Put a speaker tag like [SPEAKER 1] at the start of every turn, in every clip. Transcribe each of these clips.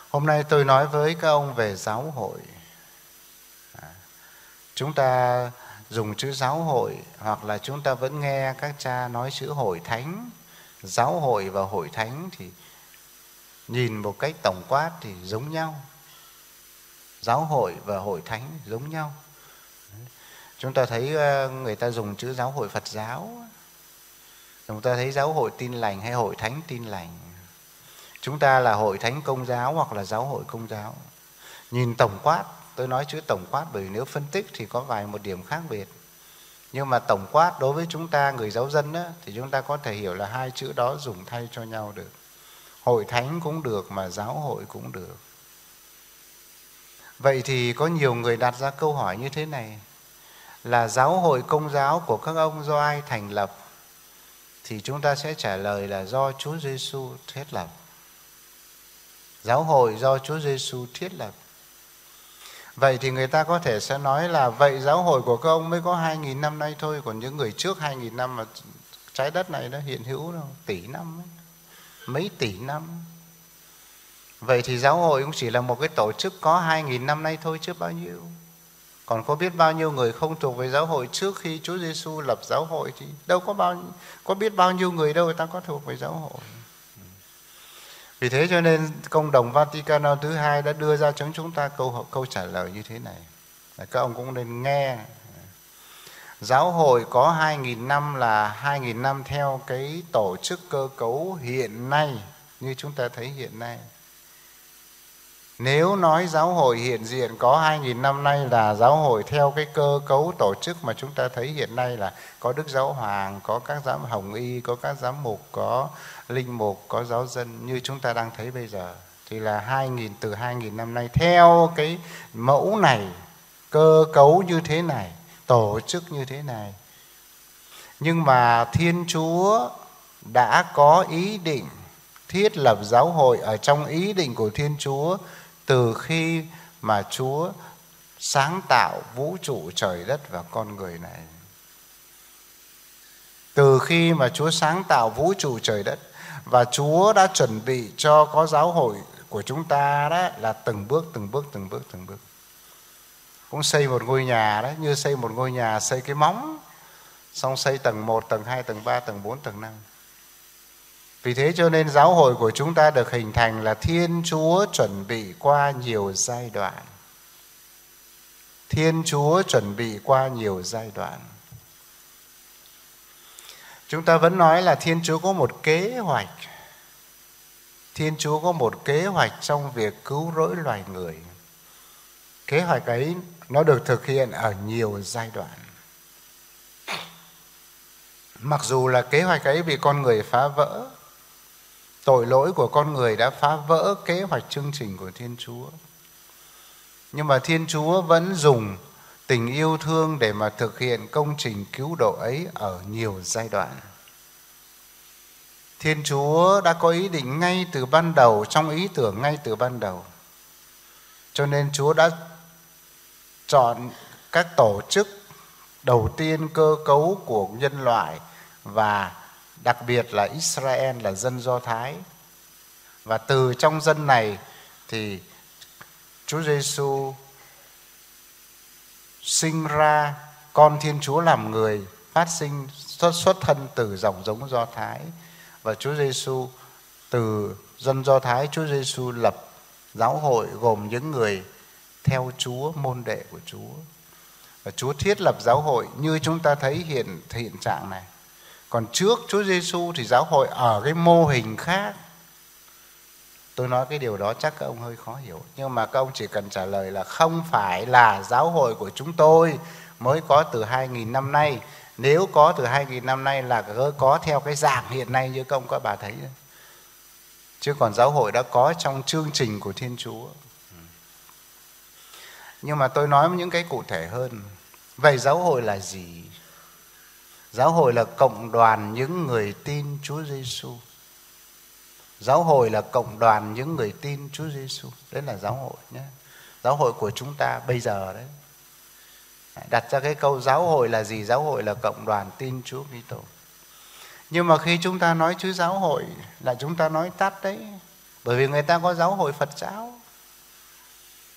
[SPEAKER 1] Hôm nay tôi nói với các ông về giáo hội. Chúng ta dùng chữ giáo hội, hoặc là chúng ta vẫn nghe các cha nói chữ hội thánh. Giáo hội và hội thánh thì nhìn một cách tổng quát thì giống nhau. Giáo hội và hội thánh giống nhau. Chúng ta thấy người ta dùng chữ giáo hội Phật giáo, chúng ta thấy giáo hội Tin Lành hay hội thánh Tin Lành. Chúng ta là hội thánh Công giáo hoặc là giáo hội Công giáo. Nhìn tổng quát, tôi nói chữ tổng quát bởi vì nếu phân tích thì có một điểm khác biệt. Nhưng mà tổng quát đối với chúng ta người giáo dân á, thì chúng ta có thể hiểu là hai chữ đó dùng thay cho nhau được. Hội thánh cũng được mà giáo hội cũng được. Vậy thì có nhiều người đặt ra câu hỏi như thế này, là giáo hội Công giáo của các ông do ai thành lập? Thì chúng ta sẽ trả lời là do Chúa Giêsu thiết lập. Giáo hội do Chúa Giêsu thiết lập. Vậy thì người ta có thể sẽ nói là vậy giáo hội của các ông mới có 2.000 năm nay thôi, còn những người trước 2.000 năm mà trái đất này nó hiện hữu đâu, tỷ năm ấy, mấy tỷ năm. Vậy thì giáo hội cũng chỉ là một cái tổ chức có 2.000 năm nay thôi chứ bao nhiêu. Còn có biết bao nhiêu người không thuộc về giáo hội trước khi Chúa Giêsu lập giáo hội thì đâu có biết bao nhiêu người đâu người ta có thuộc về giáo hội. Vì thế cho nên Công đồng Vaticano thứ hai đã đưa ra cho chúng ta câu trả lời như thế này. Các ông cũng nên nghe. Giáo hội có 2.000 năm là 2.000 năm theo cái tổ chức cơ cấu hiện nay, như chúng ta thấy hiện nay. Nếu nói giáo hội hiện diện có 2.000 năm nay là giáo hội theo cái cơ cấu tổ chức mà chúng ta thấy hiện nay, là có Đức Giáo Hoàng, có các giám hồng y, có các giám mục, có linh mục, có giáo dân như chúng ta đang thấy bây giờ, thì là từ 2.000 năm nay theo cái mẫu này, cơ cấu như thế này, tổ chức như thế này. Nhưng mà Thiên Chúa đã có ý định thiết lập giáo hội ở trong ý định của Thiên Chúa từ khi mà Chúa sáng tạo vũ trụ trời đất và con người này. Từ khi mà Chúa sáng tạo vũ trụ trời đất, và Chúa đã chuẩn bị cho có giáo hội của chúng ta đó là từng bước. Cũng xây một ngôi nhà đó, như xây một ngôi nhà xây cái móng, xong xây tầng 1, tầng 2, tầng 3, tầng 4, tầng 5. Vì thế cho nên giáo hội của chúng ta được hình thành là Thiên Chúa chuẩn bị qua nhiều giai đoạn. Thiên Chúa chuẩn bị qua nhiều giai đoạn. Chúng ta vẫn nói là Thiên Chúa có một kế hoạch. Thiên Chúa có một kế hoạch trong việc cứu rỗi loài người. Kế hoạch ấy nó được thực hiện ở nhiều giai đoạn. Mặc dù là kế hoạch ấy bị con người phá vỡ, tội lỗi của con người đã phá vỡ kế hoạch chương trình của Thiên Chúa, nhưng mà Thiên Chúa vẫn dùng tình yêu thương để mà thực hiện công trình cứu độ ấy ở nhiều giai đoạn. Thiên Chúa đã có ý định ngay từ ban đầu, trong ý tưởng ngay từ ban đầu. Cho nên Chúa đã chọn các tổ chức đầu tiên cơ cấu của nhân loại, và đặc biệt là Israel là dân Do Thái. Và từ trong dân này thì Chúa Giêsu sinh ra, con Thiên Chúa làm người, phát sinh xuất thân từ dòng giống Do Thái. Và Chúa Giêsu từ dân Do Thái, Chúa Giêsu lập giáo hội gồm những người theo Chúa, môn đệ của Chúa. Và Chúa thiết lập giáo hội như chúng ta thấy hiện trạng này. Còn trước Chúa Giêsu thì giáo hội ở cái mô hình khác. Tôi nói cái điều đó chắc các ông hơi khó hiểu, nhưng mà các ông chỉ cần trả lời là không phải là giáo hội của chúng tôi mới có từ 2.000 năm nay. Nếu có từ 2.000 năm nay là có theo cái dạng hiện nay như các ông các bà thấy đấy. Chứ còn giáo hội đã có trong chương trình của Thiên Chúa. Nhưng mà tôi nói những cái cụ thể hơn. Vậy giáo hội là gì? Giáo hội là cộng đoàn những người tin Chúa Giêsu. Giáo hội là cộng đoàn những người tin Chúa Giêsu. Đấy là giáo hội nhé. Giáo hội của chúng ta bây giờ đấy. Đặt ra cái câu giáo hội là gì? Giáo hội là cộng đoàn tin Chúa Kitô. Nhưng mà khi chúng ta nói chữ giáo hội là chúng ta nói tắt đấy. Bởi vì người ta có giáo hội Phật giáo.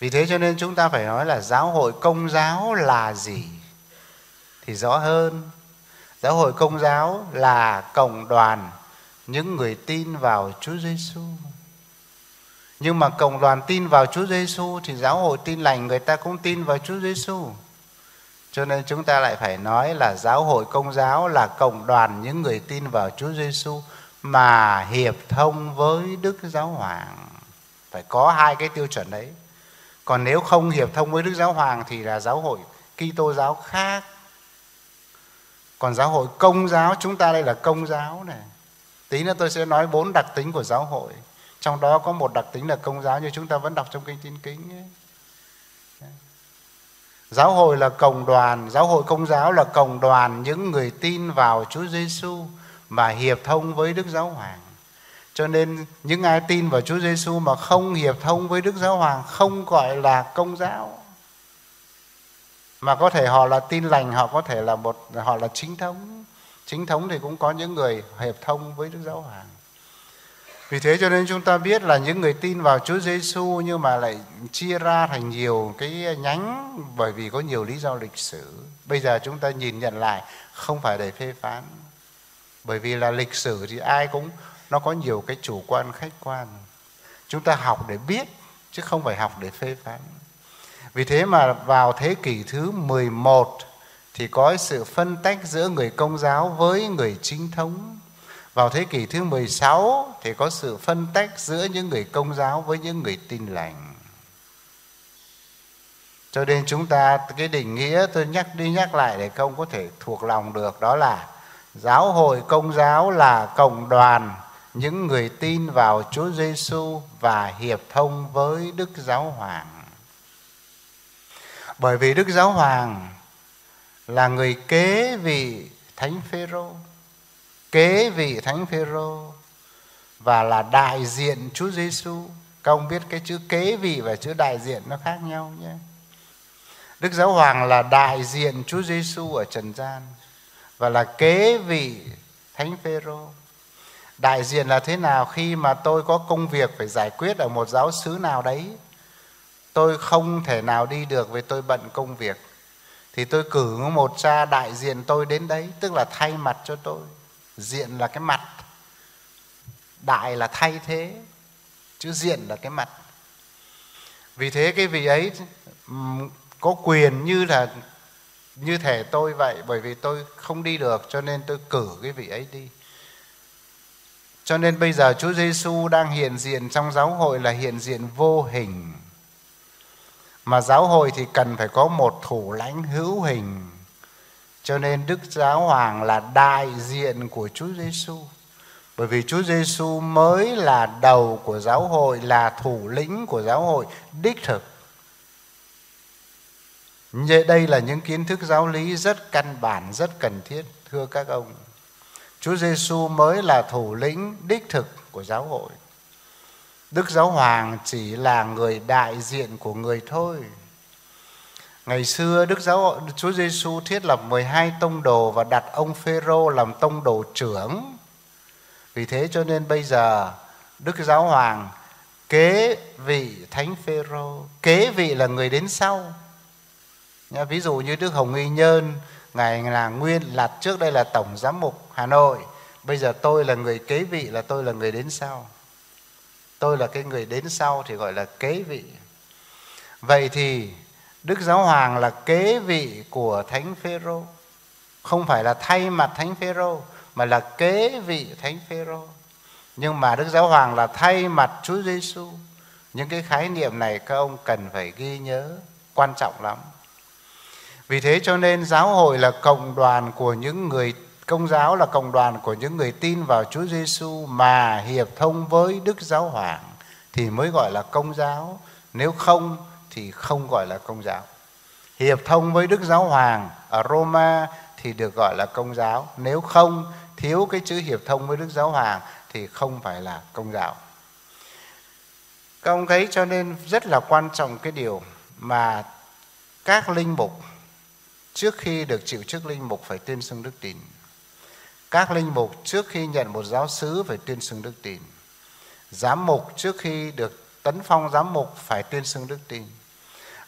[SPEAKER 1] Vì thế cho nên chúng ta phải nói là giáo hội Công giáo là gì thì rõ hơn. Giáo hội Công giáo là cộng đoàn những người tin vào Chúa Giêsu. Nhưng mà cộng đoàn tin vào Chúa Giêsu thì giáo hội Tin Lành người ta cũng tin vào Chúa Giêsu. Cho nên chúng ta lại phải nói là giáo hội Công giáo là cộng đoàn những người tin vào Chúa Giêsu mà hiệp thông với Đức Giáo Hoàng. Phải có hai cái tiêu chuẩn đấy. Còn nếu không hiệp thông với Đức Giáo Hoàng thì là giáo hội Kitô giáo khác. Còn giáo hội Công giáo, chúng ta đây là Công giáo này. Tí nữa tôi sẽ nói 4 đặc tính của giáo hội. Trong đó có một đặc tính là Công giáo, như chúng ta vẫn đọc trong Kinh Tin Kính ấy. Giáo hội là cộng đoàn, giáo hội Công giáo là cộng đoàn những người tin vào Chúa Giêsu mà hiệp thông với Đức Giáo Hoàng. Cho nên những ai tin vào Chúa Giêsu mà không hiệp thông với Đức Giáo Hoàng không gọi là Công giáo. Mà có thể họ là Tin Lành, họ có thể là họ là chính thống. Chính thống thì cũng có những người hiệp thông với Đức Giáo Hoàng. Vì thế cho nên chúng ta biết là những người tin vào Chúa Giêsu nhưng mà lại chia ra thành nhiều cái nhánh bởi vì có nhiều lý do lịch sử. Bây giờ chúng ta nhìn nhận lại không phải để phê phán. Bởi vì là lịch sử thì ai cũng nó có nhiều cái chủ quan khách quan. Chúng ta học để biết chứ không phải học để phê phán. Vì thế mà vào thế kỷ thứ 11 thì có sự phân tách giữa người Công giáo với người chính thống. Vào thế kỷ thứ 16 thì có sự phân tách giữa những người Công giáo với những người Tin Lành. Cho nên chúng ta, cái định nghĩa tôi nhắc đi nhắc lại để các ông có thể thuộc lòng được, đó là giáo hội Công giáo là cộng đoàn những người tin vào Chúa Giêsu và hiệp thông với Đức Giáo Hoàng. Bởi vì Đức Giáo Hoàng là người kế vị Thánh Phêrô, kế vị Thánh Phêrô và là đại diện Chúa Giêsu. Các ông biết cái chữ kế vị và chữ đại diện nó khác nhau nhé. Đức Giáo Hoàng là đại diện Chúa Giêsu ở trần gian và là kế vị Thánh Phêrô. Đại diện là thế nào? Khi mà tôi có công việc phải giải quyết ở một giáo xứ nào đấy, tôi không thể nào đi được vì tôi bận công việc, thì tôi cử một cha đại diện tôi đến đấy, tức là thay mặt cho tôi. Diện là cái mặt, đại là thay thế, chữ diện là cái mặt. Vì thế cái vị ấy có quyền như thể tôi vậy, bởi vì tôi không đi được cho nên tôi cử cái vị ấy đi. Cho nên bây giờ Chúa Giêsu đang hiện diện trong giáo hội là hiện diện vô hình. Mà giáo hội thì cần phải có một thủ lãnh hữu hình. Cho nên Đức Giáo Hoàng là đại diện của Chúa Giêsu. Bởi vì Chúa Giêsu mới là đầu của giáo hội, là thủ lĩnh của giáo hội đích thực. Đây là những kiến thức giáo lý rất căn bản, rất cần thiết, thưa các ông. Chúa Giêsu mới là thủ lĩnh đích thực của giáo hội. Đức Giáo Hoàng chỉ là người đại diện của người thôi. Ngày xưa Chúa Giêsu thiết lập 12 tông đồ và đặt ông Phêrô làm tông đồ trưởng. Vì thế cho nên bây giờ Đức Giáo Hoàng kế vị Thánh Phêrô. Kế vị là người đến sau. Ví dụ như Đức Hồng Y Nhơn, ngài là nguyên là trước đây là tổng giám mục Hà Nội, bây giờ tôi là người kế vị, là tôi là người đến sau. Tôi là cái người đến sau thì gọi là kế vị. Vậy thì Đức Giáo Hoàng là kế vị của Thánh Phêrô, không phải là thay mặt Thánh Phêrô mà là kế vị Thánh Phêrô. Nhưng mà Đức Giáo Hoàng là thay mặt Chúa Giêsu. Những cái khái niệm này các ông cần phải ghi nhớ, quan trọng lắm. Vì thế cho nên giáo hội là cộng đoàn của những người, Công giáo là cộng đoàn của những người tin vào Chúa Giêsu mà hiệp thông với Đức Giáo Hoàng thì mới gọi là Công giáo. Nếu không thì không gọi là Công giáo. Hiệp thông với Đức Giáo Hoàng ở Roma thì được gọi là Công giáo. Nếu không, thiếu cái chữ hiệp thông với Đức Giáo Hoàng thì không phải là Công giáo. Các ông thấy cho nên rất là quan trọng cái điều mà các linh mục trước khi được chịu chức linh mục phải tuyên xưng đức tin. Các linh mục trước khi nhận một giáo xứ phải tuyên xưng đức tin. Giám mục trước khi được tấn phong giám mục phải tuyên xưng đức tin.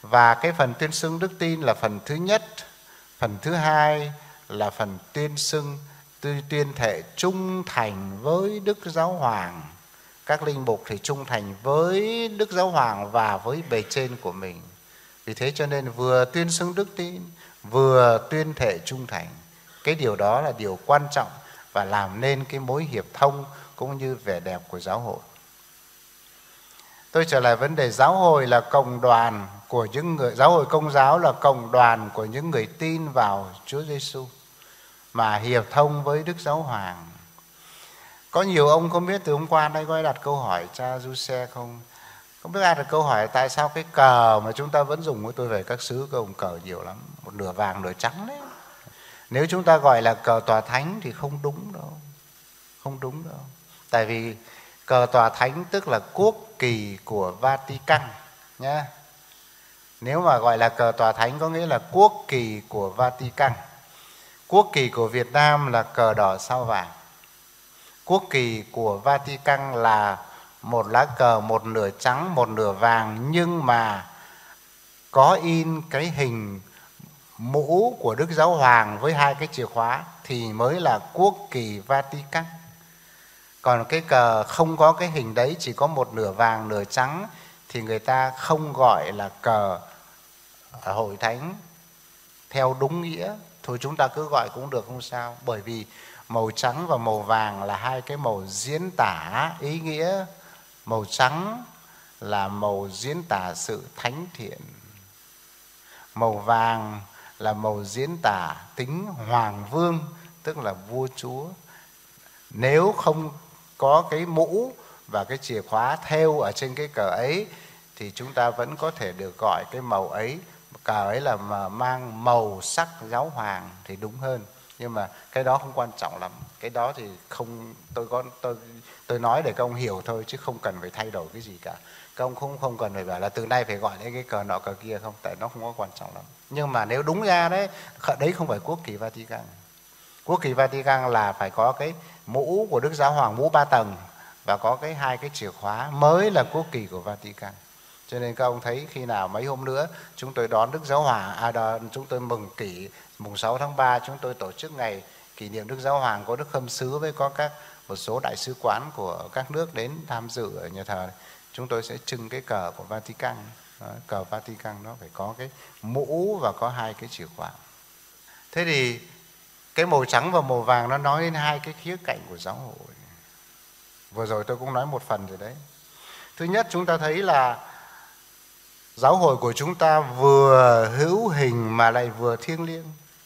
[SPEAKER 1] Và cái phần tuyên xưng đức tin là phần thứ nhất. Phần thứ hai là phần tuyên xưng, tuyên thệ trung thành với Đức Giáo Hoàng. Các linh mục thì trung thành với Đức Giáo Hoàng và với bề trên của mình. Vì thế cho nên vừa tuyên xưng đức tin, vừa tuyên thệ trung thành. Cái điều đó là điều quan trọng và làm nên cái mối hiệp thông cũng như vẻ đẹp của giáo hội. Tôi trở lại vấn đề giáo hội là cộng đoàn của những người, giáo hội Công giáo là cộng đoàn của những người tin vào Chúa Giêsu mà hiệp thông với Đức Giáo Hoàng. Có nhiều ông không biết từ hôm qua đây có ai đặt câu hỏi cha Giuse không? Không biết ai đặt câu hỏi tại sao cái cờ mà chúng ta vẫn dùng với tôi về các xứ, cái ông cờ nhiều lắm, một nửa vàng nửa trắng đấy. Nếu chúng ta gọi là cờ tòa thánh thì không đúng đâu. Không đúng đâu. Tại vì cờ tòa thánh tức là quốc kỳ của Vatican nhé. Nếu mà gọi là cờ tòa thánh có nghĩa là quốc kỳ của Vatican. Quốc kỳ của Việt Nam là cờ đỏ sao vàng. Quốc kỳ của Vatican là một lá cờ, một nửa trắng, một nửa vàng, nhưng mà có in cái hình mũ của Đức Giáo Hoàng với hai cái chìa khóa thì mới là quốc kỳ Vatican. Còn cái cờ không có cái hình đấy, chỉ có một nửa vàng nửa trắng thì người ta không gọi là cờ hội thánh theo đúng nghĩa. Thôi chúng ta cứ gọi cũng được, không sao. Bởi vì màu trắng và màu vàng là hai cái màu diễn tả ý nghĩa. Màu trắng là màu diễn tả sự thánh thiện. Màu vàng là màu diễn tả tính hoàng vương, tức là vua chúa. Nếu không có cái mũ và cái chìa khóa thêu ở trên cái cờ ấy thì chúng ta vẫn có thể được gọi cái màu ấy, cờ ấy là mà mang màu sắc giáo hoàng thì đúng hơn. Nhưng mà cái đó không quan trọng lắm. Cái đó thì không, tôi nói để các ông hiểu thôi, chứ không cần phải thay đổi cái gì cả. Các ông không cần phải bảo là từ nay phải gọi đến cái cờ nọ cờ kia, không, tại nó không có quan trọng lắm. Nhưng mà nếu đúng ra đấy không phải quốc kỳ Vatican. Quốc kỳ Vatican là phải có cái mũ của Đức Giáo Hoàng, mũ 3 tầng, và có cái hai cái chìa khóa mới là quốc kỳ của Vatican. Cho nên các ông thấy khi nào mấy hôm nữa chúng tôi đón Đức Giáo Hoàng, chúng tôi mùng 6 tháng 3 chúng tôi tổ chức ngày kỷ niệm Đức Giáo Hoàng, có Đức Khâm Sứ với có một số đại sứ quán của các nước đến tham dự ở nhà thờ. Chúng tôi sẽ trưng cái cờ của Vatican. Đó, cờ Vatican nó phải có cái mũ và có hai cái chìa khóa. Thế thì cái màu trắng và màu vàng nó nói đến hai cái khía cạnh của giáo hội. Vừa rồi tôi cũng nói một phần rồi đấy. Thứ nhất, chúng ta thấy là giáo hội của chúng ta vừa hữu hình mà lại vừa thiêng liêng.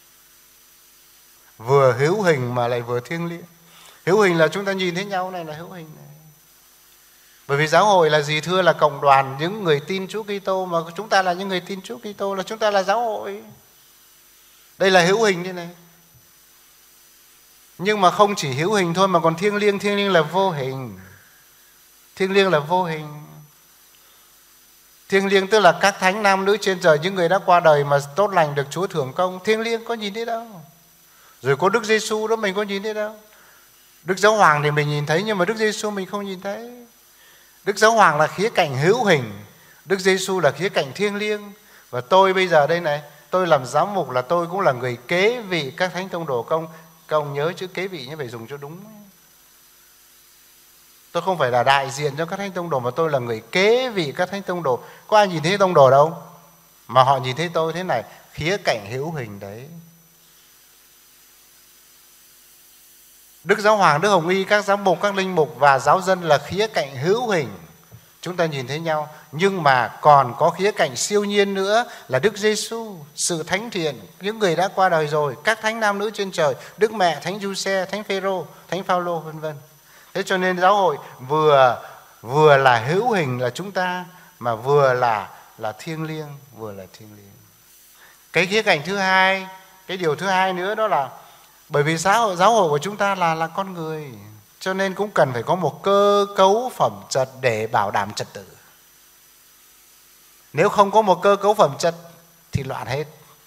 [SPEAKER 1] Vừa hữu hình mà lại vừa thiêng liêng. Hữu hình là chúng ta nhìn thấy nhau này là hữu hình này. Bởi vì giáo hội là gì thưa? Là cộng đoàn những người tin Chúa Kitô, mà chúng ta là những người tin Chúa Kitô, là chúng ta là giáo hội. Đây là hữu hình thế này. Nhưng mà không chỉ hữu hình thôi mà còn thiêng liêng là vô hình. Thiêng liêng là vô hình. Thiêng liêng tức là các thánh nam nữ trên trời, những người đã qua đời mà tốt lành được Chúa thưởng công. Thiêng liêng có nhìn thấy đâu. Rồi có Đức Giêsu đó, mình có nhìn thấy đâu. Đức Giáo Hoàng thì mình nhìn thấy, nhưng mà Đức Giêsu mình không nhìn thấy. Đức Giáo Hoàng là khía cạnh hữu hình, Đức Giêsu là khía cạnh thiêng liêng. Và tôi bây giờ đây này, tôi làm giám mục là tôi cũng là người kế vị các thánh tông đồ công. Các ông nhớ chữ kế vị nhé, phải dùng cho đúng. Tôi không phải là đại diện cho các thánh tông đồ, mà tôi là người kế vị các thánh tông đồ. Có ai nhìn thấy tông đồ đâu, mà họ nhìn thấy tôi thế này, khía cạnh hữu hình đấy. Đức Giáo Hoàng, Đức Hồng Y, các giám mục, các linh mục và giáo dân là khía cạnh hữu hình. Chúng ta nhìn thấy nhau, nhưng mà còn có khía cạnh siêu nhiên nữa là Đức Giêsu, sự thánh thiện, những người đã qua đời rồi, các thánh nam nữ trên trời, Đức Mẹ, Thánh Giuse, Thánh Phêrô, Thánh Phaolô, vân vân. Thế cho nên giáo hội vừa là hữu hình là chúng ta, mà vừa là thiêng liêng, vừa là thiêng liêng. Cái khía cạnh thứ hai, cái điều thứ hai nữa đó là bởi vì giáo hội của chúng ta là con người, cho nên cũng cần phải có một cơ cấu phẩm chất để bảo đảm trật tự. Nếu không có một cơ cấu phẩm chất thì loạn hết.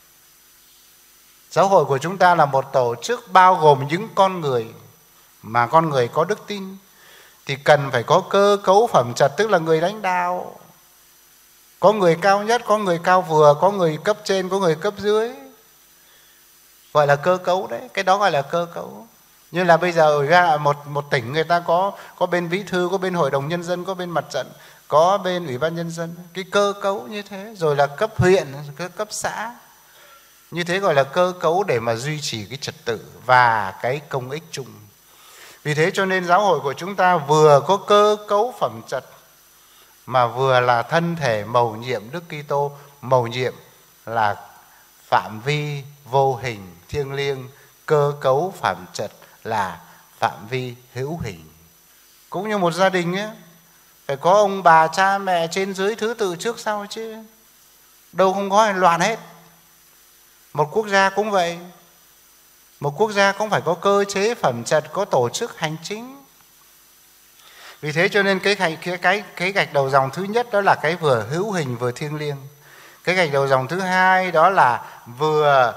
[SPEAKER 1] Giáo hội của chúng ta là một tổ chức bao gồm những con người, mà con người có đức tin thì cần phải có cơ cấu phẩm chất, tức là người lãnh đạo. Có người cao nhất, có người cao vừa, có người cấp trên, có người cấp dưới. Gọi là cơ cấu đấy, cái đó gọi là cơ cấu. Như là bây giờ ở ra một tỉnh người ta có bên bí thư, có bên hội đồng nhân dân, có bên mặt trận, có bên ủy ban nhân dân. Cái cơ cấu như thế, rồi là cấp huyện, cấp xã. Như thế gọi là cơ cấu để mà duy trì cái trật tự và cái công ích chung. Vì thế cho nên giáo hội của chúng ta vừa có cơ cấu phẩm chất mà vừa là thân thể mầu nhiệm Đức Kitô. Mầu nhiệm là phạm vi vô hình thiêng liêng, cơ cấu phẩm chất là phạm vi hữu hình. Cũng như một gia đình ấy, phải có ông bà cha mẹ trên dưới thứ tự trước sau chứ. Đâu không có loạn hết. Một quốc gia cũng vậy. Một quốc gia cũng phải có cơ chế phẩm chất, có tổ chức hành chính. Vì thế cho nên cái gạch đầu dòng thứ nhất đó là cái vừa hữu hình vừa thiêng liêng. Cái gạch đầu dòng thứ hai đó là vừa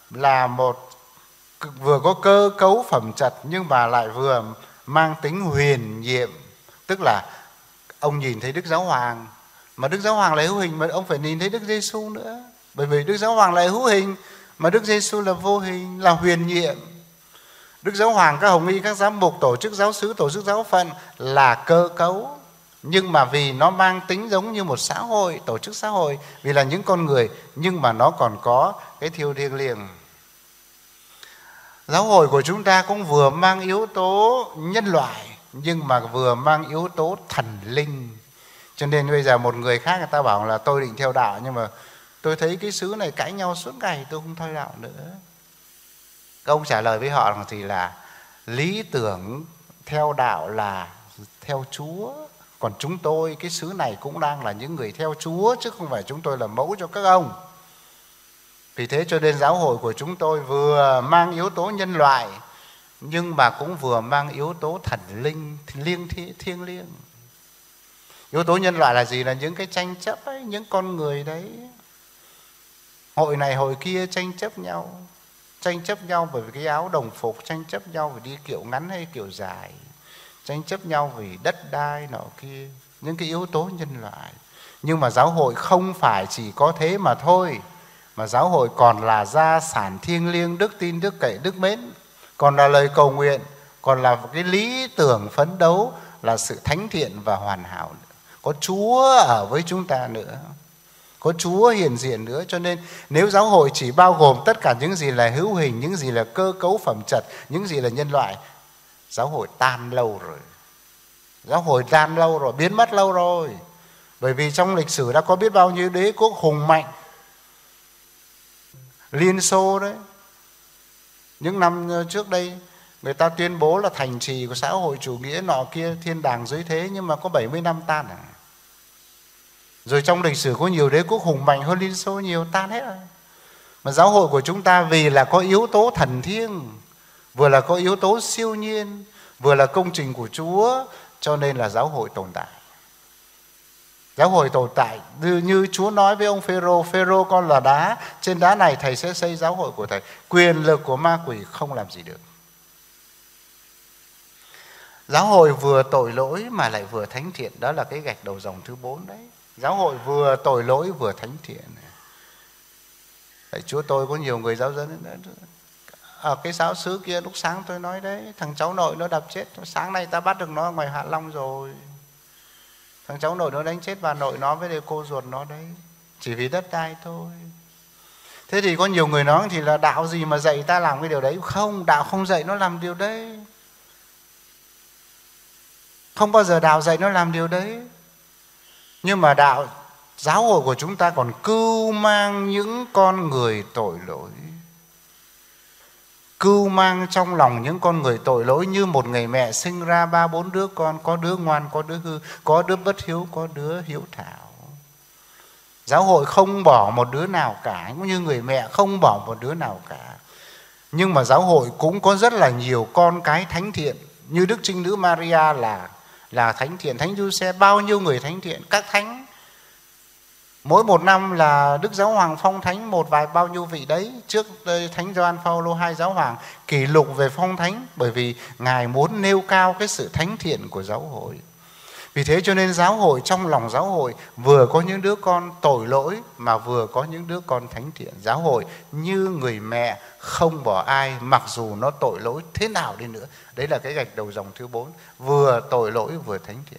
[SPEAKER 1] có cơ cấu phẩm chất nhưng mà lại vừa mang tính huyền nhiệm. Tức là ông nhìn thấy Đức Giáo Hoàng, mà Đức Giáo Hoàng là hữu hình, mà ông phải nhìn thấy Đức Giêsu nữa. Bởi vì Đức Giáo Hoàng là hữu hình mà Đức Giêsu là vô hình, là huyền nhiệm. Đức Giáo Hoàng, các hồng y, các giám mục, tổ chức giáo xứ, tổ chức giáo phận là cơ cấu. Nhưng mà vì nó mang tính giống như một xã hội, tổ chức xã hội, vì là những con người, nhưng mà nó còn có cái thiêng liêng. Giáo hội của chúng ta cũng vừa mang yếu tố nhân loại, nhưng mà vừa mang yếu tố thần linh. Cho nên bây giờ một người khác người ta bảo là tôi định theo đạo, nhưng mà tôi thấy cái xứ này cãi nhau suốt ngày, tôi không theo đạo nữa. Các ông trả lời với họ rằng thì là lý tưởng theo đạo là theo Chúa. Còn chúng tôi, cái xứ này cũng đang là những người theo Chúa, chứ không phải chúng tôi là mẫu cho các ông. Vì thế cho nên giáo hội của chúng tôi vừa mang yếu tố nhân loại, nhưng mà cũng vừa mang yếu tố thần linh, thiêng liêng. Yếu tố nhân loại là gì? Là những cái tranh chấp ấy, những con người đấy. Hội này hội kia tranh chấp nhau. Tranh chấp nhau bởi vì cái áo đồng phục, tranh chấp nhau vì đi kiểu ngắn hay kiểu dài, tranh chấp nhau vì đất đai nọ kia, những cái yếu tố nhân loại. Nhưng mà giáo hội không phải chỉ có thế mà thôi, mà giáo hội còn là gia sản thiêng liêng, đức tin, đức cậy, đức mến, còn là lời cầu nguyện, còn là cái lý tưởng phấn đấu là sự thánh thiện và hoàn hảo nữa. Có Chúa ở với chúng ta nữa, có Chúa hiện diện nữa. Cho nên nếu giáo hội chỉ bao gồm tất cả những gì là hữu hình, những gì là cơ cấu phẩm chất, những gì là nhân loại, giáo hội tan lâu rồi. Giáo hội tan lâu rồi, biến mất lâu rồi. Bởi vì trong lịch sử đã có biết bao nhiêu đế quốc hùng mạnh. Liên Xô đấy, những năm trước đây người ta tuyên bố là thành trì của xã hội chủ nghĩa nọ kia, thiên đàng dưới thế, nhưng mà có 70 năm tan à. Rồi trong lịch sử có nhiều đế quốc hùng mạnh hơn Liên Xô nhiều, tan hết rồi. Mà giáo hội của chúng ta vì là có yếu tố thần thiêng, vừa là có yếu tố siêu nhiên, vừa là công trình của Chúa, cho nên là giáo hội tồn tại. Giáo hội tồn tại như Chúa nói với ông Phêrô, Phêrô con là đá, trên đá này thầy sẽ xây giáo hội của thầy. Quyền lực của ma quỷ không làm gì được. Giáo hội vừa tội lỗi mà lại vừa thánh thiện, đó là cái gạch đầu dòng thứ 4 đấy. Giáo hội vừa tội lỗi vừa thánh thiện. Tại Chúa tôi có nhiều người giáo dân ở cái giáo xứ kia, lúc sáng tôi nói đấy, thằng cháu nội nó đập chết, sáng nay ta bắt được nó ở ngoài Hạ Long rồi. Thằng cháu nội nó đánh chết bà nội nó với cô ruột nó đấy, chỉ vì đất đai thôi. Thế thì có nhiều người nói thì là đạo gì mà dạy ta làm cái điều đấy? Không, đạo không dạy nó làm điều đấy. Không bao giờ đạo dạy nó làm điều đấy. Nhưng mà đạo, giáo hội của chúng ta còn cưu mang những con người tội lỗi, cưu mang trong lòng những con người tội lỗi, như một người mẹ sinh ra 3-4 đứa con, có đứa ngoan, có đứa hư, có đứa bất hiếu, có đứa hiếu thảo. Giáo hội không bỏ một đứa nào cả, cũng như người mẹ không bỏ một đứa nào cả. Nhưng mà giáo hội cũng có rất là nhiều con cái thánh thiện, như Đức Trinh Nữ Maria là thánh thiện, Thánh Giuse, bao nhiêu người thánh thiện, các thánh. Mỗi một năm là Đức Giáo Hoàng phong thánh một vài bao nhiêu vị đấy. Trước Thánh Gioan Phaolô II Giáo Hoàng kỷ lục về phong thánh, bởi vì Ngài muốn nêu cao cái sự thánh thiện của giáo hội. Vì thế cho nên giáo hội, trong lòng giáo hội vừa có những đứa con tội lỗi mà vừa có những đứa con thánh thiện. Giáo hội như người mẹ không bỏ ai mặc dù nó tội lỗi thế nào đi nữa. Đấy là cái gạch đầu dòng thứ 4, vừa tội lỗi vừa thánh thiện.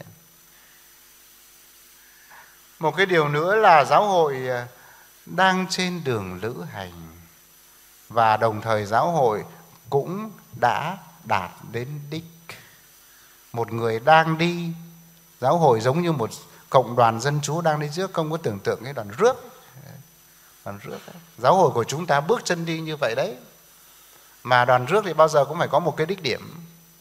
[SPEAKER 1] Một cái điều nữa là giáo hội đang trên đường lữ hành và đồng thời giáo hội cũng đã đạt đến đích. Một người đang đi, giáo hội giống như một cộng đoàn dân Chúa đang đi trước. Không có tưởng tượng cái đoàn rước. Giáo hội của chúng ta bước chân đi như vậy đấy. Mà đoàn rước thì bao giờ cũng phải có một cái đích điểm.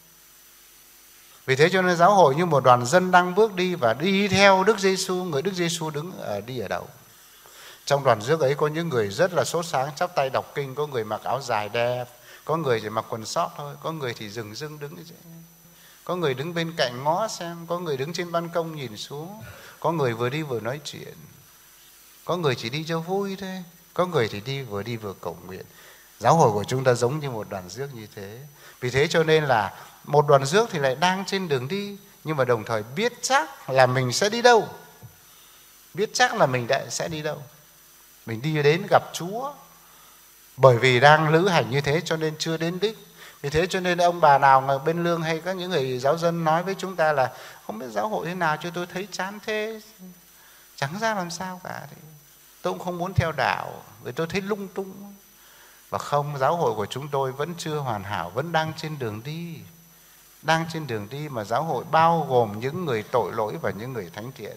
[SPEAKER 1] Vì thế cho nên giáo hội như một đoàn dân đang bước đi và đi theo Đức Giêsu, người Đức Giêsu đi ở đầu. Trong đoàn rước ấy có những người rất là sốt sáng chắp tay đọc kinh, có người mặc áo dài đẹp, có người chỉ mặc quần sót thôi, có người thì dừng dưng đứng, có người đứng bên cạnh ngó xem, có người đứng trên ban công nhìn xuống, có người vừa đi vừa nói chuyện, có người chỉ đi cho vui thôi, có người thì đi vừa cầu nguyện. Giáo hội của chúng ta giống như một đoàn rước như thế. Vì thế cho nên là một đoàn rước thì lại đang trên đường đi, nhưng mà đồng thời biết chắc là mình sẽ đi đâu. Biết chắc là mình sẽ đi đâu. Mình đi đến gặp Chúa. Bởi vì đang lữ hành như thế cho nên chưa đến đích. Vì thế cho nên ông bà nào bên lương hay các những người giáo dân nói với chúng ta là không biết giáo hội thế nào chứ tôi thấy chán thế, chẳng ra làm sao cả. Tôi cũng không muốn theo đạo vì tôi thấy lung tung. Và không, giáo hội của chúng tôi vẫn chưa hoàn hảo, vẫn đang trên đường đi. Đang trên đường đi mà giáo hội bao gồm những người tội lỗi và những người thánh thiện.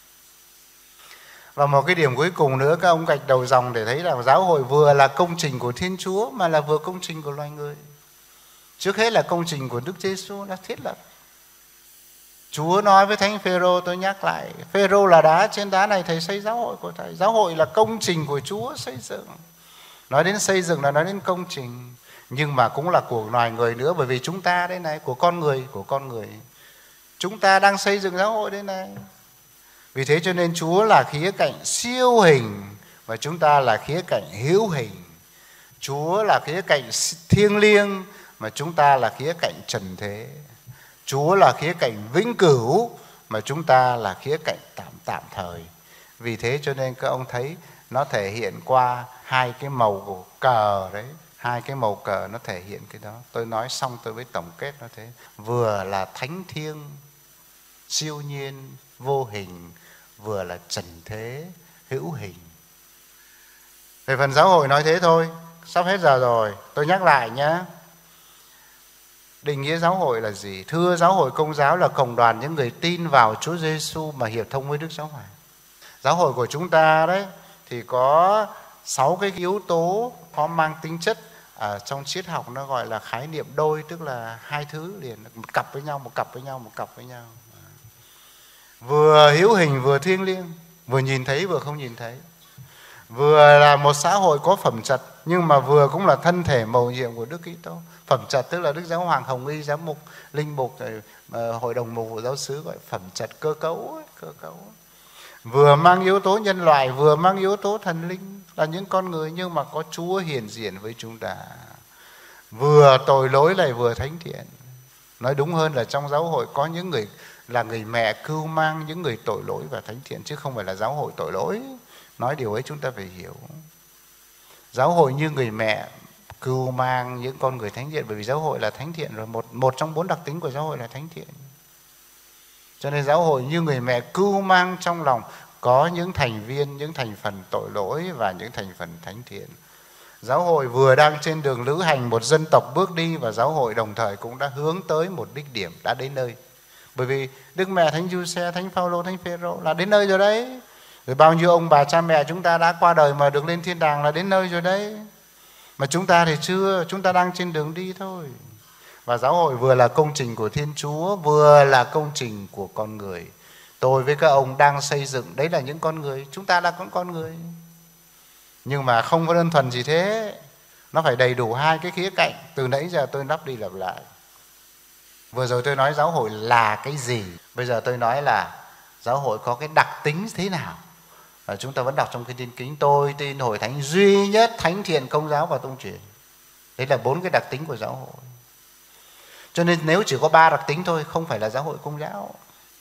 [SPEAKER 1] Và một cái điểm cuối cùng nữa, các ông gạch đầu dòng để thấy rằng giáo hội vừa là công trình của Thiên Chúa mà là vừa công trình của loài người. Trước hết là công trình của Đức Giêsu đã thiết lập. Chúa nói với Thánh Phêrô, tôi nhắc lại, Phêrô là đá, trên đá này thầy xây giáo hội của thầy. Giáo hội là công trình của Chúa xây dựng. Nói đến xây dựng là nói đến công trình, nhưng mà cũng là của loài người nữa, bởi vì chúng ta đây này, của con người. Chúng ta đang xây dựng giáo hội đây này. Vì thế cho nên Chúa là khía cạnh siêu hình và chúng ta là khía cạnh hữu hình. Chúa là khía cạnh thiêng liêng mà chúng ta là khía cạnh trần thế. Chúa là khía cạnh vĩnh cửu mà chúng ta là khía cạnh tạm thời. Vì thế cho nên các ông thấy nó thể hiện qua hai cái màu của cờ đấy. Hai cái màu cờ nó thể hiện cái đó. Tôi nói xong tôi mới tổng kết nó thế. Vừa là thánh thiêng, siêu nhiên, vô hình, vừa là trần thế, hữu hình. Về phần giáo hội nói thế thôi, sắp hết giờ rồi, tôi nhắc lại nhé. Định nghĩa giáo hội là gì? Thưa, giáo hội Công giáo là cộng đoàn những người tin vào Chúa Giêsu mà hiệp thông với Đức Giáo Hoàng. Giáo hội của chúng ta đấy thì có 6 cái yếu tố có mang tính chất trong triết học nó gọi là khái niệm đôi, tức là hai thứ liền, một cặp với nhau, một cặp với nhau, một cặp với nhau. Vừa hữu hình vừa thiêng liêng, vừa nhìn thấy vừa không nhìn thấy. Vừa là một xã hội có phẩm trật nhưng mà vừa cũng là thân thể mầu nhiệm của Đức Kitô. Phẩm trật tức là Đức Giáo Hoàng, Hồng Y, Giám mục, Linh mục, Hội đồng mục vụ giáo xứ gọi phẩm trật, cơ cấu. Vừa mang yếu tố nhân loại, vừa mang yếu tố thần linh, là những con người nhưng mà có Chúa hiện diện với chúng ta. Vừa tội lỗi lại vừa thánh thiện. Nói đúng hơn là trong giáo hội có những người là người mẹ cưu mang những người tội lỗi và thánh thiện, chứ không phải là giáo hội tội lỗi. Nói điều ấy chúng ta phải hiểu. Giáo hội như người mẹ cưu mang những con người thánh thiện, bởi vì giáo hội là thánh thiện rồi. Một trong 4 đặc tính của giáo hội là thánh thiện. Cho nên giáo hội như người mẹ cưu mang trong lòng có những thành viên, những thành phần tội lỗi và những thành phần thánh thiện. Giáo hội vừa đang trên đường lữ hành một dân tộc bước đi, và giáo hội đồng thời cũng đã hướng tới một đích điểm, đã đến nơi. Bởi vì Đức Mẹ Thánh Giuse, Thánh Phaolô, Thánh Phêrô là đến nơi rồi đấy. Rồi bao nhiêu ông bà cha mẹ chúng ta đã qua đời mà được lên thiên đàng là đến nơi rồi đấy. Mà chúng ta thì chưa, chúng ta đang trên đường đi thôi. Và giáo hội vừa là công trình của Thiên Chúa, vừa là công trình của con người. Tôi với các ông đang xây dựng, đấy là những con người, chúng ta là con người. Nhưng mà không có đơn thuần gì thế. Nó phải đầy đủ hai cái khía cạnh. Từ nãy giờ tôi lặp đi lặp lại. Vừa rồi tôi nói giáo hội là cái gì. Bây giờ tôi nói là giáo hội có cái đặc tính thế nào. Chúng ta vẫn đọc trong cái tin kính, tôi tin hội thánh duy nhất, thánh thiện, công giáo và tông truyền. Đấy là 4 cái đặc tính của giáo hội. Cho nên nếu chỉ có 3 đặc tính thôi, không phải là giáo hội Công giáo.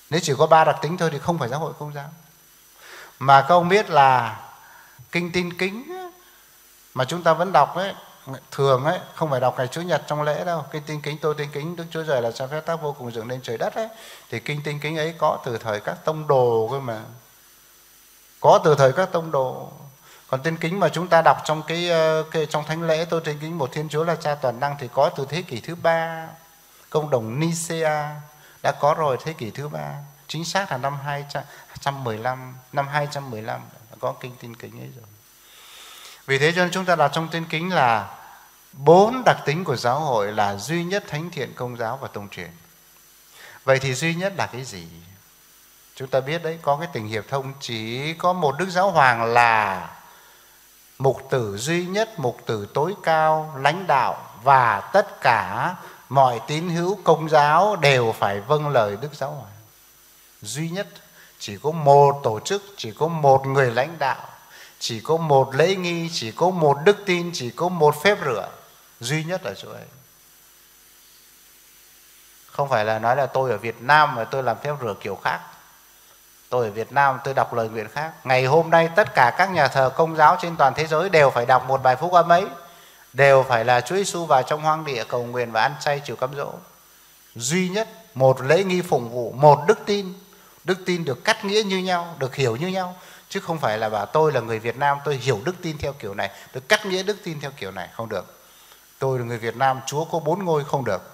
[SPEAKER 1] Nếu chỉ có 3 đặc tính thôi thì không phải giáo hội Công giáo. Mà các ông biết là kinh Tin Kính ấy, mà chúng ta vẫn đọc ấy, thường ấy, không phải đọc ngày Chủ nhật trong lễ đâu. Kinh Tin Kính, tôi tin kính Đức Chúa Trời là cho phép tác vô cùng dựng nên trời đất ấy, thì kinh Tin Kính ấy có từ thời các tông đồ cơ mà, có từ thời các tông đồ. Còn Tin Kính mà chúng ta đọc trong trong thánh lễ tôi tin kính một Thiên Chúa là Cha toàn năng thì có từ thế kỷ thứ 3, Công đồng Nicea đã có rồi, thế kỷ thứ 3, chính xác là năm 215, năm 215 có kinh Tin Kính ấy rồi. Vì thế cho nên chúng ta đọc trong Tin Kính là 4 đặc tính của giáo hội là duy nhất, thánh thiện, công giáo và tông truyền. Vậy thì duy nhất là cái gì? Chúng ta biết đấy, có cái tình hiệp thông chỉ có một Đức Giáo Hoàng là mục tử duy nhất, mục tử tối cao, lãnh đạo, và tất cả mọi tín hữu Công giáo đều phải vâng lời Đức Giáo Hoàng. Duy nhất, chỉ có một tổ chức, chỉ có một người lãnh đạo, chỉ có một lễ nghi, chỉ có một đức tin, chỉ có một phép rửa, duy nhất ở chỗ ấy. Không phải là nói là tôi ở Việt Nam mà tôi làm phép rửa kiểu khác, tôi ở Việt Nam tôi đọc lời nguyện khác. Ngày hôm nay tất cả các nhà thờ Công giáo trên toàn thế giới đều phải đọc một bài phúc âm ấy, đều phải là Chúa Giêsu vào trong hoang địa cầu nguyện và ăn chay chịu cám dỗ. Duy nhất, một lễ nghi phụng vụ, một đức tin. Đức tin được cắt nghĩa như nhau, được hiểu như nhau, chứ không phải là bảo tôi là người Việt Nam tôi hiểu đức tin theo kiểu này, tôi cắt nghĩa đức tin theo kiểu này, không được. Tôi là người Việt Nam, Chúa có 4 ngôi, không được.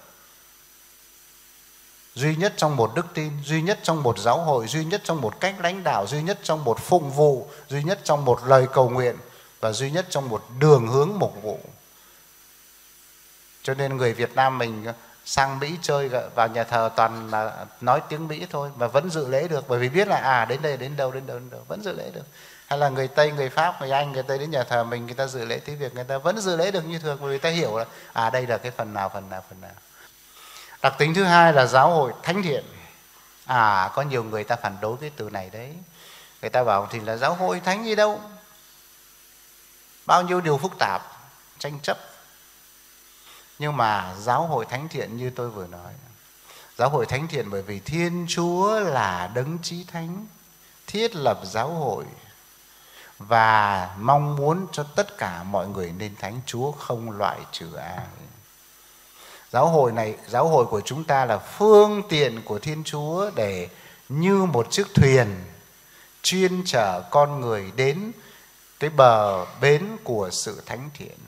[SPEAKER 1] Duy nhất trong một đức tin, duy nhất trong một giáo hội, duy nhất trong một cách lãnh đạo, duy nhất trong một phụng vụ, duy nhất trong một lời cầu nguyện, và duy nhất trong một đường hướng mục vụ. Cho nên người Việt Nam mình sang Mỹ chơi vào nhà thờ toàn là nói tiếng Mỹ thôi mà vẫn dự lễ được, bởi vì biết là đến đây, đến đâu vẫn dự lễ được. Hay là người Tây, người Pháp, người Anh, người Tây đến nhà thờ mình, người ta dự lễ tiếng Việt, người ta vẫn dự lễ được như thường, bởi vì ta hiểu là đây là cái phần nào. Đặc tính thứ hai là giáo hội thánh thiện. Có nhiều người ta phản đối cái từ này đấy. Người ta bảo thì là giáo hội thánh gì đâu, bao nhiêu điều phức tạp, tranh chấp. Nhưng mà giáo hội thánh thiện như tôi vừa nói, giáo hội thánh thiện bởi vì Thiên Chúa là đấng chí thánh, thiết lập giáo hội và mong muốn cho tất cả mọi người nên thánh, Chúa không loại trừ ai. Giáo hội này, giáo hội của chúng ta là phương tiện của Thiên Chúa để như một chiếc thuyền chuyên chở con người đến cái bờ bến của sự thánh thiện.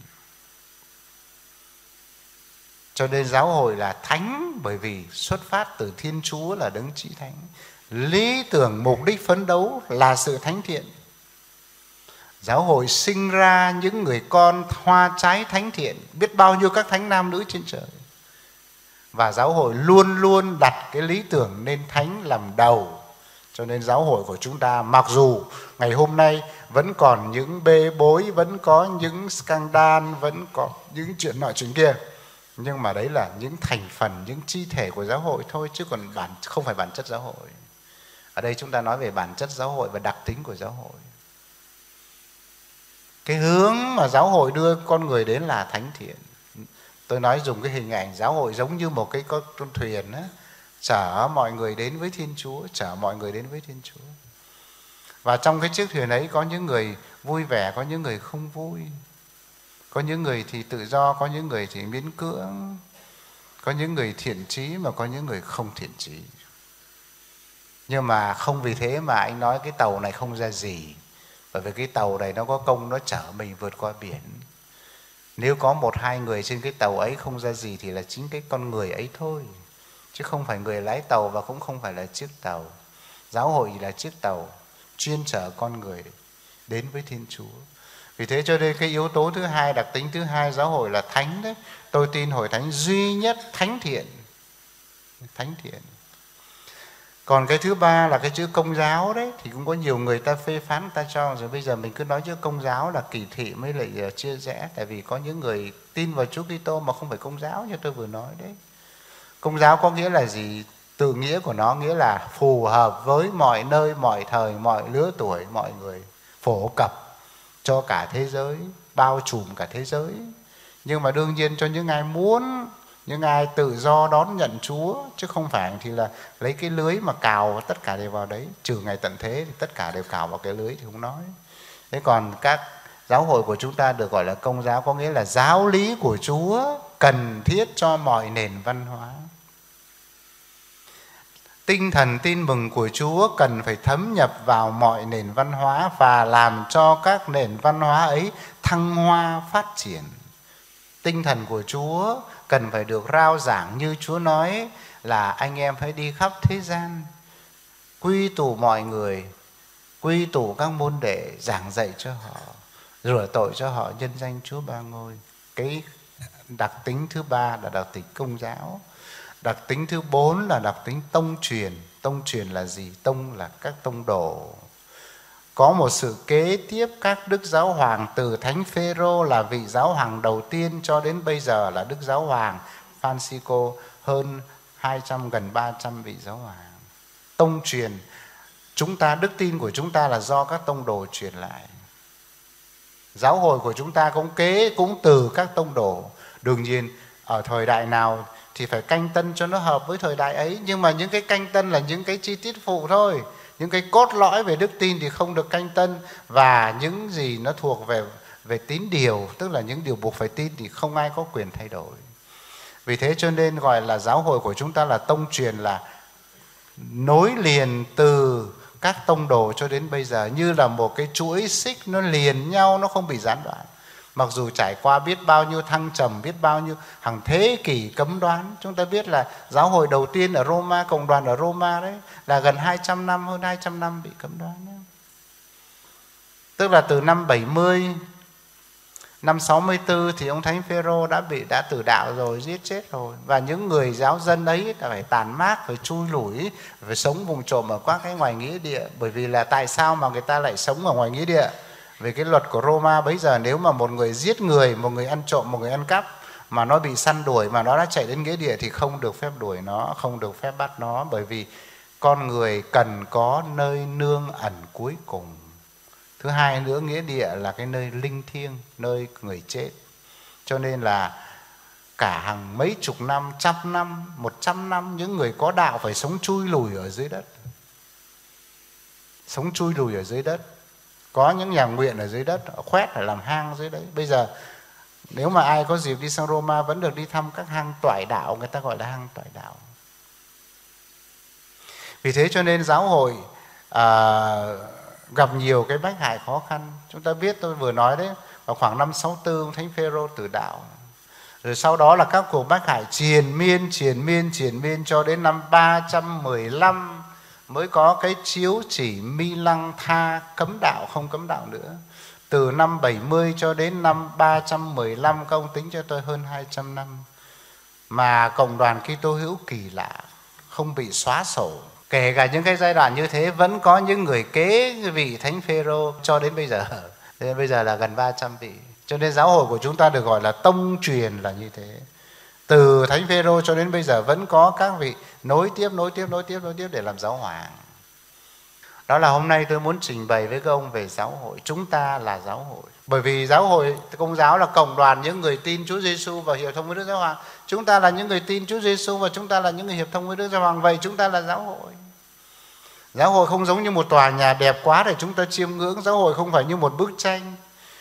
[SPEAKER 1] Cho nên giáo hội là thánh bởi vì xuất phát từ Thiên Chúa là đấng chí thánh. Lý tưởng, mục đích phấn đấu là sự thánh thiện. Giáo hội sinh ra những người con hoa trái thánh thiện, biết bao nhiêu các thánh nam nữ trên trời. Và giáo hội luôn luôn đặt cái lý tưởng nên thánh làm đầu. Cho nên giáo hội của chúng ta mặc dù ngày hôm nay vẫn còn những bê bối, vẫn có những scandal, vẫn có những chuyện nọ chuyện kia, nhưng mà đấy là những thành phần, những chi thể của giáo hội thôi, chứ còn không phải bản chất giáo hội. Ở đây chúng ta nói về bản chất giáo hội và đặc tính của giáo hội. Cái hướng mà giáo hội đưa con người đến là thánh thiện. Tôi nói dùng cái hình ảnh giáo hội giống như một cái con thuyền á, chở mọi người đến với Thiên Chúa, chở mọi người đến với Thiên Chúa. Và trong cái chiếc thuyền ấy có những người vui vẻ, có những người không vui. Có những người thì tự do, có những người thì miễn cưỡng, có những người thiện chí mà có những người không thiện chí. Nhưng mà không vì thế mà anh nói cái tàu này không ra gì, bởi vì cái tàu này nó có công nó chở mình vượt qua biển. Nếu có 1-2 người trên cái tàu ấy không ra gì thì là chính cái con người ấy thôi, chứ không phải người lái tàu và cũng không phải là chiếc tàu. Giáo hội là chiếc tàu chuyên chở con người đến với Thiên Chúa. Vì thế cho nên cái yếu tố thứ hai, đặc tính thứ hai giáo hội là thánh đấy. Tôi tin hội thánh duy nhất thánh thiện. Thánh thiện. Còn cái thứ ba là cái chữ công giáo đấy, thì cũng có nhiều người ta phê phán, ta cho rồi bây giờ mình cứ nói chữ công giáo là kỳ thị mới lại chia rẽ. Tại vì có những người tin vào Chúa Kitô mà không phải công giáo như tôi vừa nói đấy. Công giáo có nghĩa là gì? Từ nghĩa của nó nghĩa là phù hợp với mọi nơi, mọi thời, mọi lứa tuổi, mọi người, phổ cập cho cả thế giới, bao trùm cả thế giới. Nhưng mà đương nhiên cho những ai muốn những ai tự do đón nhận Chúa, chứ không phải thì là lấy cái lưới mà cào tất cả đều vào đấy, trừ ngày tận thế thì tất cả đều cào vào cái lưới thì không nói. Thế còn các giáo hội của chúng ta được gọi là Công giáo, có nghĩa là giáo lý của Chúa cần thiết cho mọi nền văn hóa. Tinh thần tin mừng của Chúa cần phải thấm nhập vào mọi nền văn hóa và làm cho các nền văn hóa ấy thăng hoa phát triển. Tinh thần của Chúa cần phải được rao giảng, như Chúa nói là anh em phải đi khắp thế gian, quy tụ mọi người, quy tụ các môn đệ, giảng dạy cho họ, rửa tội cho họ, nhân danh Chúa Ba Ngôi. Cái đặc tính thứ ba là đặc tính Công giáo. Đặc tính thứ 4 là đặc tính tông truyền. Tông truyền là gì? Tông là các tông đồ. Có một sự kế tiếp các đức giáo hoàng, từ Thánh Phêrô là vị giáo hoàng đầu tiên cho đến bây giờ là Đức Giáo hoàng Francisco, hơn 200 gần 300 vị giáo hoàng. Tông truyền, chúng ta, đức tin của chúng ta là do các tông đồ truyền lại. Giáo hội của chúng ta cũng từ các tông đồ. Đương nhiên ở thời đại nào thì phải canh tân cho nó hợp với thời đại ấy, nhưng mà những cái canh tân là những cái chi tiết phụ thôi. Những cái cốt lõi về đức tin thì không được canh tân, và những gì nó thuộc về tín điều, tức là những điều buộc phải tin, thì không ai có quyền thay đổi. Vì thế cho nên gọi là giáo hội của chúng ta là tông truyền, là nối liền từ các tông đồ cho đến bây giờ, như là một cái chuỗi xích nó liền nhau, nó không bị gián đoạn. Mặc dù trải qua biết bao nhiêu thăng trầm, biết bao nhiêu hàng thế kỷ cấm đoán. Chúng ta biết là giáo hội đầu tiên ở Roma, cộng đoàn ở Roma đấy, là gần 200 năm, hơn 200 năm bị cấm đoán đấy. Tức là từ năm 70, năm 64 thì ông Thánh Phêrô đã tử đạo rồi, giết chết rồi. Và những người giáo dân ấy đã phải tàn mát, phải chui lủi, phải sống vùng trộm ở các cái ngoài nghĩa địa. Bởi vì là tại sao mà người ta lại sống ở ngoài nghĩa địa? Về cái luật của Roma bây giờ, nếu mà một người giết người, một người ăn trộm, một người ăn cắp, mà nó bị săn đuổi, mà nó đã chạy đến nghĩa địa thì không được phép đuổi nó, không được phép bắt nó. Bởi vì con người cần có nơi nương ẩn cuối cùng. Thứ hai nữa, nghĩa địa là cái nơi linh thiêng, nơi người chết. Cho nên là cả hàng mấy chục năm, 100 năm, 100 năm, những người có đạo phải sống chui lùi ở dưới đất. Sống chui lùi ở dưới đất. Có những nhà nguyện ở dưới đất, khoét phải làm hang dưới đấy. Bây giờ nếu mà ai có dịp đi sang Roma vẫn được đi thăm các hang toại đạo, người ta gọi là hang toại đạo. Vì thế cho nên giáo hội gặp nhiều cái bách hại khó khăn. Chúng ta biết, tôi vừa nói đấy, vào khoảng năm 64 ông Thánh Phêrô tử đạo. Rồi sau đó là các cuộc bách hại triền miên cho đến năm 315 mới có cái chiếu chỉ Mi Lăng tha cấm đạo, không cấm đạo nữa. Từ năm 70 cho đến năm 315, các ông tính cho tôi hơn 200 năm. Mà cộng đoàn Kitô hữu kỳ lạ, không bị xóa sổ. Kể cả những cái giai đoạn như thế vẫn có những người kế vị Thánh Phêrô cho đến bây giờ. Nên bây giờ là gần 300 vị. Cho nên giáo hội của chúng ta được gọi là tông truyền là như thế. Từ Thánh Phêrô cho đến bây giờ vẫn có các vị nối tiếp để làm giáo hoàng. Đó là hôm nay tôi muốn trình bày với các ông về giáo hội. Chúng ta là giáo hội. Bởi vì giáo hội Công giáo là cộng đoàn những người tin Chúa Giêsu và hiệp thông với Đức Giáo Hoàng. Chúng ta là những người tin Chúa Giêsu và chúng ta là những người hiệp thông với Đức Giáo Hoàng. Vậy chúng ta là giáo hội. Giáo hội không giống như một tòa nhà đẹp quá để chúng ta chiêm ngưỡng. Giáo hội không phải như một bức tranh.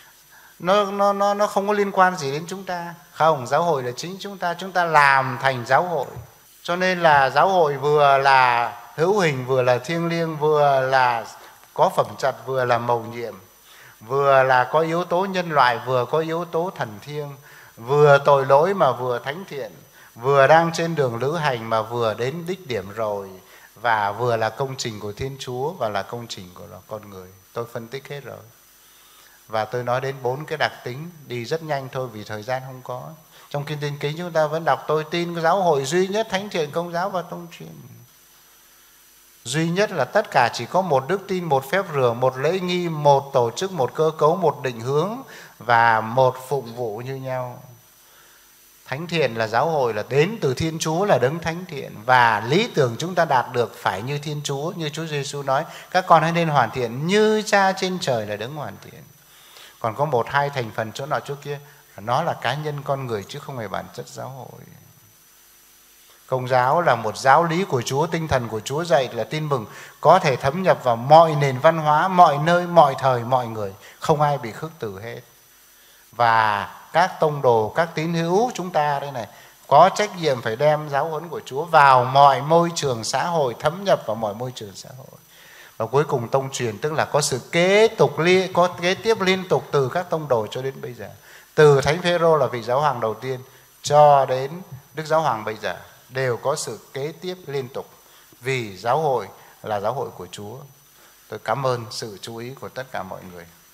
[SPEAKER 1] Nó không có liên quan gì đến chúng ta. Không, giáo hội là chính chúng ta làm thành giáo hội. Cho nên là giáo hội vừa là hữu hình, vừa là thiêng liêng, vừa là có phẩm chất, vừa là mầu nhiệm, vừa là có yếu tố nhân loại, vừa có yếu tố thần thiêng, vừa tội lỗi mà vừa thánh thiện, vừa đang trên đường lữ hành mà vừa đến đích điểm rồi, và vừa là công trình của Thiên Chúa và là công trình của con người. Tôi phân tích hết rồi. Và tôi nói đến 4 cái đặc tính, đi rất nhanh thôi vì thời gian không có. Trong Kinh Tin Kính chúng ta vẫn đọc tôi tin cái giáo hội duy nhất, thánh thiện, công giáo và tông truyền. Duy nhất là tất cả chỉ có một đức tin, một phép rửa, một lễ nghi, một tổ chức, một cơ cấu, một định hướng và một phụng vụ như nhau. Thánh thiện là giáo hội là đến từ Thiên Chúa là đấng thánh thiện, và lý tưởng chúng ta đạt được phải như Thiên Chúa, như Chúa Giêsu nói, các con hãy nên hoàn thiện như Cha trên trời là đấng hoàn thiện. Còn có 1-2 thành phần chỗ nào chỗ kia, nó là cá nhân con người chứ không phải bản chất giáo hội. Công giáo là một giáo lý của Chúa, tinh thần của Chúa dạy là tin mừng có thể thấm nhập vào mọi nền văn hóa, mọi nơi, mọi thời, mọi người, không ai bị khước từ hết. Và các tông đồ, các tín hữu chúng ta đây này có trách nhiệm phải đem giáo huấn của Chúa vào mọi môi trường xã hội, thấm nhập vào mọi môi trường xã hội. Và cuối cùng tông truyền tức là có sự kế tiếp liên tục từ các tông đồ cho đến bây giờ. Từ Thánh Phêrô là vị giáo hoàng đầu tiên cho đến Đức Giáo hoàng bây giờ đều có sự kế tiếp liên tục, vì giáo hội là giáo hội của Chúa. Tôi cảm ơn sự chú ý của tất cả mọi người.